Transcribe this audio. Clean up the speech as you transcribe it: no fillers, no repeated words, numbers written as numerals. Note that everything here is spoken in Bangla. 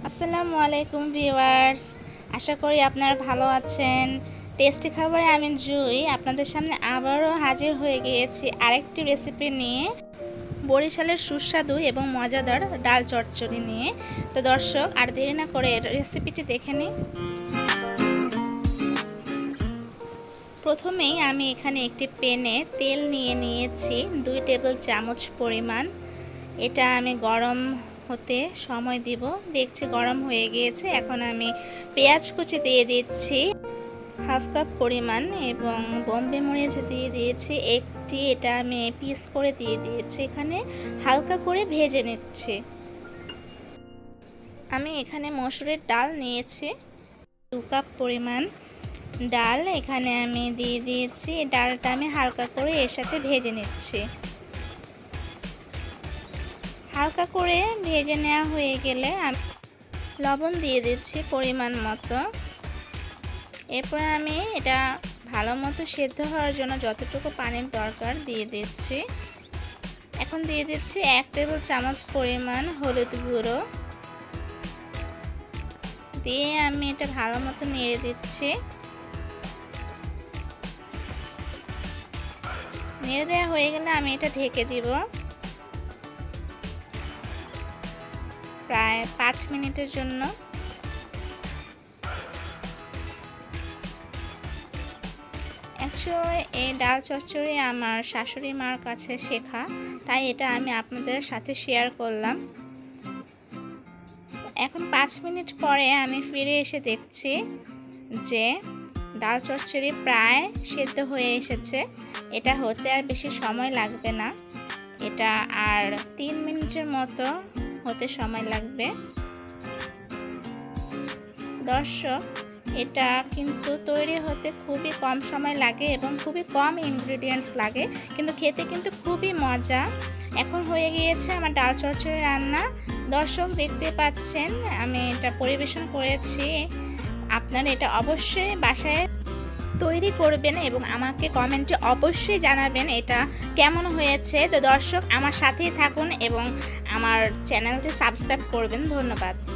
আসসালামু আলাইকুম ভিউয়ার্স, আশা করি আপনারা ভালো আছেন। টেস্টি খাবারে আমি জুই আপনাদের সামনে আবারও হাজির হয়ে গিয়েছি আরেকটি রেসিপি নিয়ে, বরিশালের সুস্বাদু এবং মজাদার ডাল চচ্চড়ি নিয়ে। তো দর্শক, আর দেরি না করে রেসিপিটি দেখে নিই। প্রথমেই আমি এখানে একটি প্যানে তেল নিয়ে নিয়েছি 2 টেবিল চামচ পরিমাণ। এটা আমি গরম হতে সময় দিব। দেখছি গরম হয়ে গিয়েছে। এখন আমি পেঁয়াজ কুচি দিয়ে দিচ্ছি হাফ কাপ পরিমাণ এবং বোম্বে মরিচ দিয়ে দিয়েছি একটি। এটা আমি পিস করে দিয়ে দিয়েছি। এখানে হালকা করে ভেজে নিচ্ছি। আমি এখানে মসুরের ডাল নিয়েছি 2 কাপ পরিমাণ ডাল এখানে আমি দিয়ে দিয়েছি। ডালটা আমি হালকা করে এর সাথে ভেজে নিচ্ছি। হালকা করে ভেজে নেওয়া হয়ে গেলে আমি লবণ দিয়ে দিচ্ছি পরিমাণ মতো। এরপর আমি এটা ভালো মতো সেদ্ধ হওয়ার জন্য যতটুকু পানির দরকার দিয়ে দিচ্ছি। এখন দিয়ে দিচ্ছি 1 টেবিল চামচ পরিমাণ হলুদ গুঁড়ো দিয়ে আমি এটা ভালো মতো নেড়ে দিচ্ছি। নেড়ে দেওয়া হয়ে গেলে আমি এটা ঢেকে দিব প্রায় 5 মিনিটের জন্য। অ্যাকচুয়ালি এই ডাল চচ্চড়ি আমার শাশুড়ি মার কাছে শেখা, তাই এটা আমি আপনাদের সাথে শেয়ার করলাম। এখন 5 মিনিট পরে আমি ফিরে এসে দেখছি যে ডাল চচ্চড়ি প্রায় সেদ্ধ হয়ে এসেছে। এটা হতে আর বেশি সময় লাগবে না, এটা আর 3 মিনিটের মতো হতে সময় লাগবে। দর্শক, এটা কিন্তু তৈরি হতে খুবই কম সময় লাগে এবং খুবই কম ইনগ্রেডিয়েন্টস লাগে, কিন্তু খেতে কিন্তু খুবই মজা। এখন হয়ে গিয়েছে আমার ডাল চচ্চড়ি রান্না। দর্শক, দেখতে পাচ্ছেন আমি এটা পরিবেশন করেছি। আপনারা এটা অবশ্যই বাসায় তৈরি করবেন এবং আমাকে কমেন্টে অবশ্যই জানাবেন এটা কেমন হয়েছে। তো দর্শক, আমার সাথেই থাকুন এবং আমার চ্যানেলটি সাবস্ক্রাইব করবেন। ধন্যবাদ।